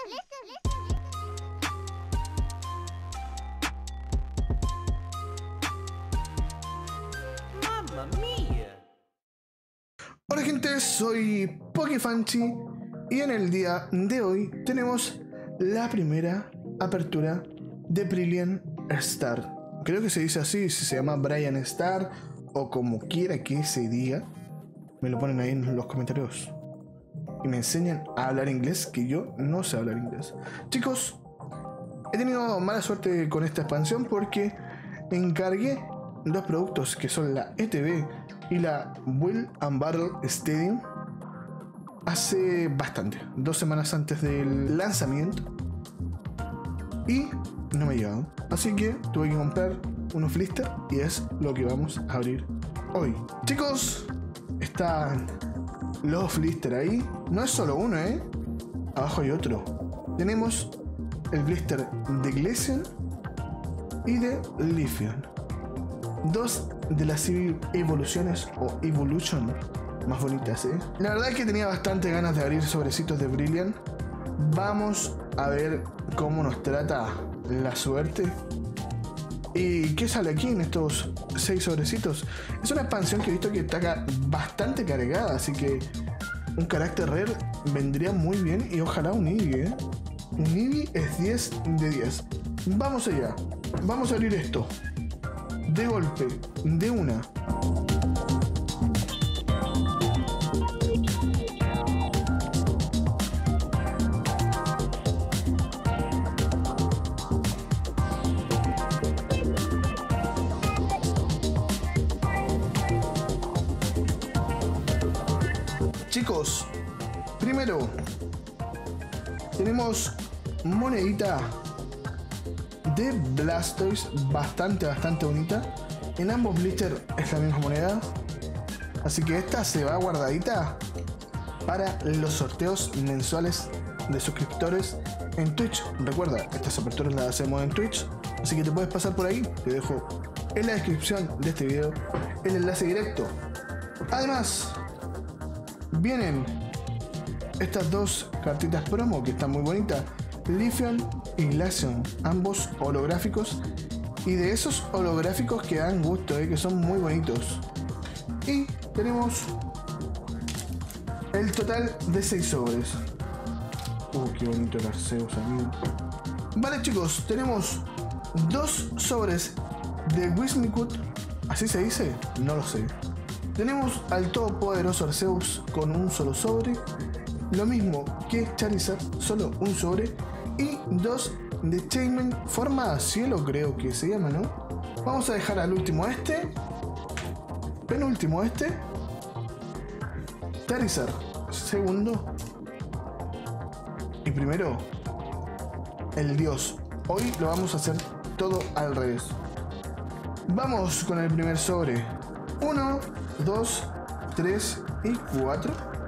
¡Mamma mía! Hola gente, soy Pokefanchi y en el día de hoy tenemos la primera apertura de Brilliant Star. Creo que se dice así, si se llama Brilliant Star o como quiera que se diga. Me lo ponen ahí en los comentarios y me enseñan a hablar inglés, que yo no sé hablar inglés. Chicos, he tenido mala suerte con esta expansión porque encargué dos productos que son la ETB y la Build and Battle Stadium hace bastante, 2 semanas antes del lanzamiento, y no me ha llegado, así que tuve que comprar unos blister y es lo que vamos a abrir hoy. Chicos, están los blister ahí, no es solo uno, abajo hay otro. Tenemos el blister de Glaceon y de Leafeon, dos de las evoluciones o evolution más bonitas, La verdad es que tenía bastante ganas de abrir sobrecitos de Brilliant. Vamos a ver cómo nos trata la suerte y qué sale aquí en estos 6 sobrecitos. Es una expansión que he visto que está bastante cargada, así que un carácter rare vendría muy bien y ojalá un Eevee, Un Eevee es 10 de 10. Vamos allá, vamos a abrir esto de golpe, de una. Chicos, primero tenemos monedita de Blastoise, bastante bonita. En ambos blisters es la misma moneda, así que esta se va guardadita para los sorteos mensuales de suscriptores en Twitch. Recuerda, estas aperturas las hacemos en Twitch, así que te puedes pasar por ahí. Te dejo en la descripción de este video el enlace directo. Además, vienen estas dos cartitas promo que están muy bonitas, Leafeon y Glaceon, ambos holográficos, y de esos holográficos que dan gusto, que son muy bonitos. Y tenemos el total de 6 sobres. Qué bonito el Arceus, amigo. Vale, chicos, tenemos 2 sobres de Whimsicott, ¿así se dice? No lo sé. Tenemos al todopoderoso Arceus con un solo sobre, lo mismo que Charizard, solo un sobre, y 2 de Chainman forma cielo, creo que se llama, ¿no? Vamos a dejar al último penúltimo Charizard segundo, y primero el dios. Hoy lo vamos a hacer todo al revés. Vamos con el primer sobre. 1, 2, 3 y 4.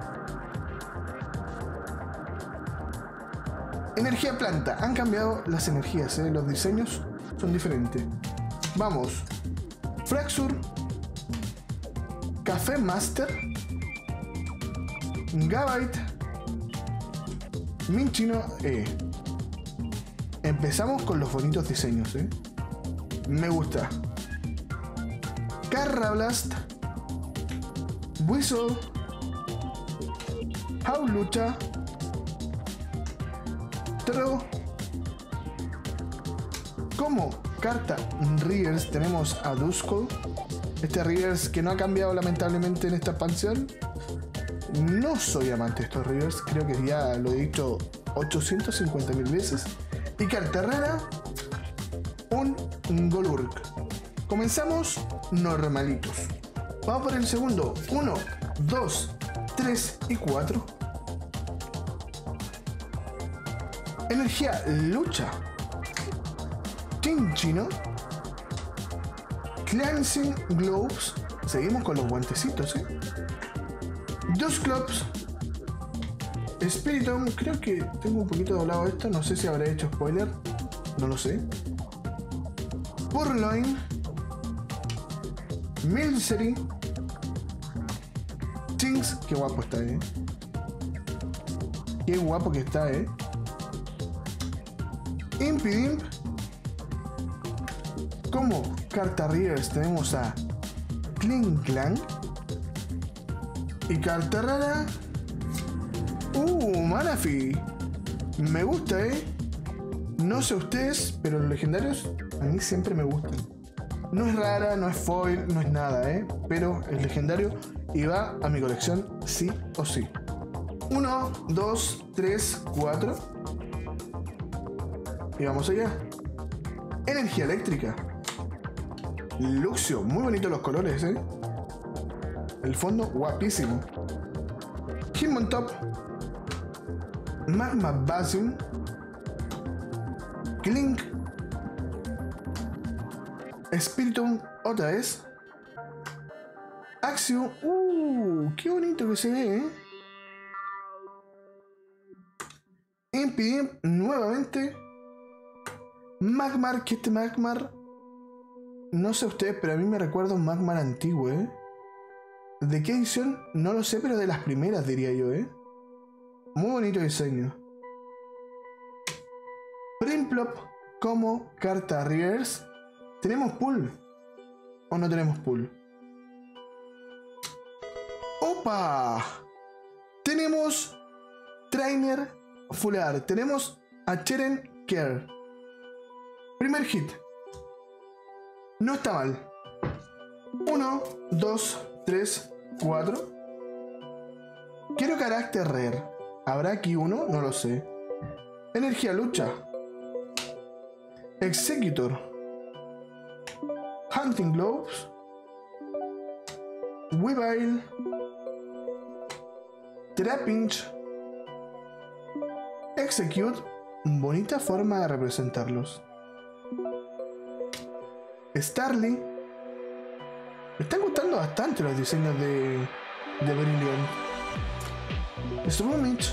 Energía planta. Han cambiado las energías, los diseños son diferentes. Vamos. Fraxur, Café Master, Gabite, Minchino. Empezamos con los bonitos diseños, me gusta. Carrablast, Whistle, Howlucha, Tro. Como carta Rivers tenemos a Duskull. Este Rivers que no ha cambiado lamentablemente en esta expansión. No soy amante de estos Rivers, creo que ya lo he dicho 850.000 veces. Y carta rara, un Golurk. Comenzamos normalitos. Vamos por el segundo. 1, 2, 3 y 4. Energía lucha. Chinchino. Cleansing Gloves. Seguimos con los guantecitos, Dusclops. Spiritomb. Creo que tengo un poquito doblado esto. No sé si habré hecho spoiler. No lo sé. Purloin. Milcery. Jinx. Qué guapo está, Qué guapo que está, Impidimp. Como carta readers tenemos a Klinklang. Y carta rara. Manaphy. Me gusta, No sé ustedes, pero los legendarios a mí siempre me gustan. No es rara, no es foil, no es nada, pero es legendario y va a mi colección sí o sí. 1, 2, 3, 4. Y vamos allá. Energía eléctrica. Luxio, muy bonitos los colores, El fondo, guapísimo. Hitmontop. Magma Bastion. Klink. Spiritomb otra vez. Axio. Qué bonito que se ve, Impidimp nuevamente. Magmar, que este Magmar, no sé ustedes, pero a mí me recuerda un Magmar antiguo, ¿De qué edición? No lo sé, pero de las primeras diría yo, Muy bonito diseño. Prinplup como carta reverse. ¿Tenemos pool? ¿O no tenemos pool? ¡Opa! Tenemos Trainer Full Art. Tenemos a Cheren Care. Primer hit. No está mal. 1, 2, 3, 4. Quiero carácter rare. ¿Habrá aquí uno? No lo sé. Energía lucha. Executor. Hunting Gloves. Weavile. Trapinch. Execute. Bonita forma de representarlos. Starly. Me están gustando bastante los diseños de Brilliant. Strumich.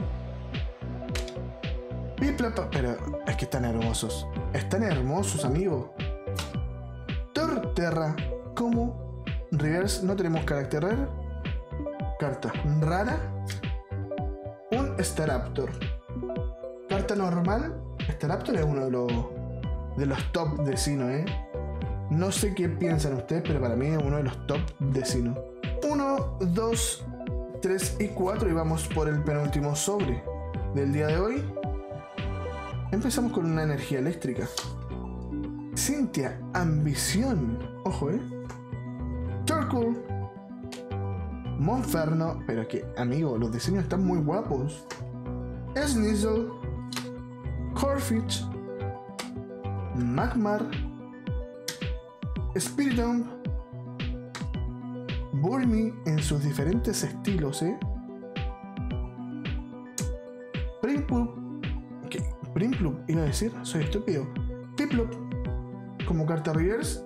Piplapa. Pero es que están hermosos. Están hermosos, amigo. Torterra. Como reverse no tenemos carácter rare. Carta rara. Un Staraptor. Carta normal. Staraptor es uno de los top de Sinnoh, No sé qué piensan ustedes, pero para mí es uno de los top de Sinnoh. 1, 2, 3 y 4 y vamos por el penúltimo sobre del día de hoy. Empezamos con una energía eléctrica. Cynthia, ambición. Ojo, Torkoal. Monferno. Pero que, amigo, los diseños están muy guapos. Sneasel. Corphish. Magmar. Spiritomb. Burmy en sus diferentes estilos, Prinplup. ¿Qué? Prinplup, iba a decir, soy estúpido. Piplup como carta reverse.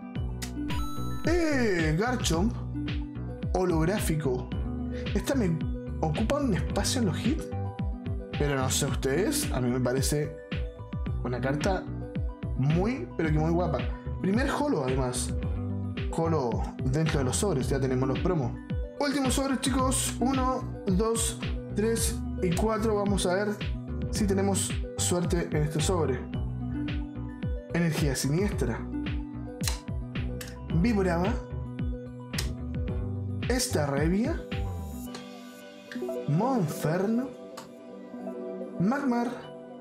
Garchomp holográfico. Esta me ocupa un espacio en los hits, pero no sé ustedes, a mí me parece una carta muy, pero que muy guapa. Primer holo además. Holo dentro de los sobres, ya tenemos los promos. Últimos sobres, chicos. 1, 2, 3 y 4. Vamos a ver si tenemos suerte en este sobre. Energía siniestra. Vibrava. Starrevia. Monferno. Magmar.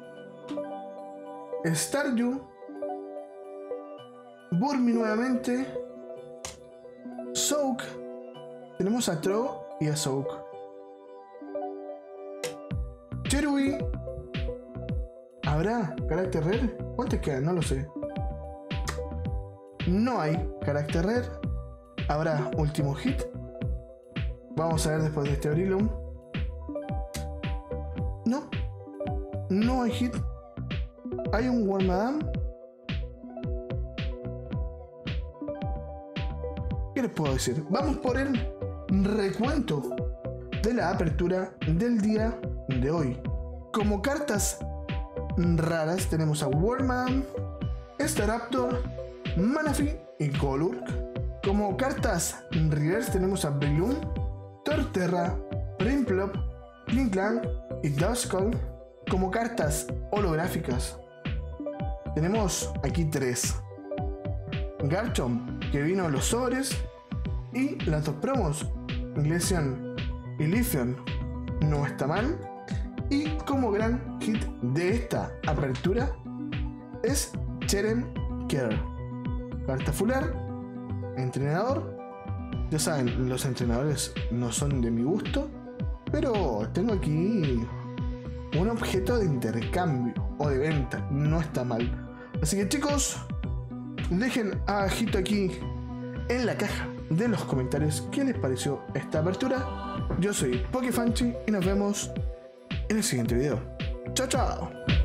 Staryu. Burmy nuevamente. Soak. Tenemos a Tro y a Soak. Cherui. ¿Habrá carácter rare? ¿Cuántos quedan? No lo sé. No hay carácter rare. ¿Habrá último hit? Vamos a ver después de este Brillium. No. No hay hit. Hay un Wormadam. ¿Qué les puedo decir? Vamos por el recuento de la apertura del día de hoy. Como cartas raras tenemos a Wormadam, Staraptor, Manaphy y Golurk. Como cartas reverse tenemos a Brillium, Torterra, Prinplup, Klinklang y Duskull. Como cartas holográficas tenemos aquí 3. Garchomp, que vino en los sobres, y las 2 promos, Glaceon y Leafeon, no está mal. Y como gran hit de esta apertura es Cherem Care, carta fular, entrenador. Ya saben, los entrenadores no son de mi gusto, pero tengo aquí un objeto de intercambio o de venta, no está mal. Así que chicos, dejen abajito aquí en la caja de los comentarios qué les pareció esta apertura. Yo soy Pokefanchi y nos vemos en el siguiente video. Chao, chao.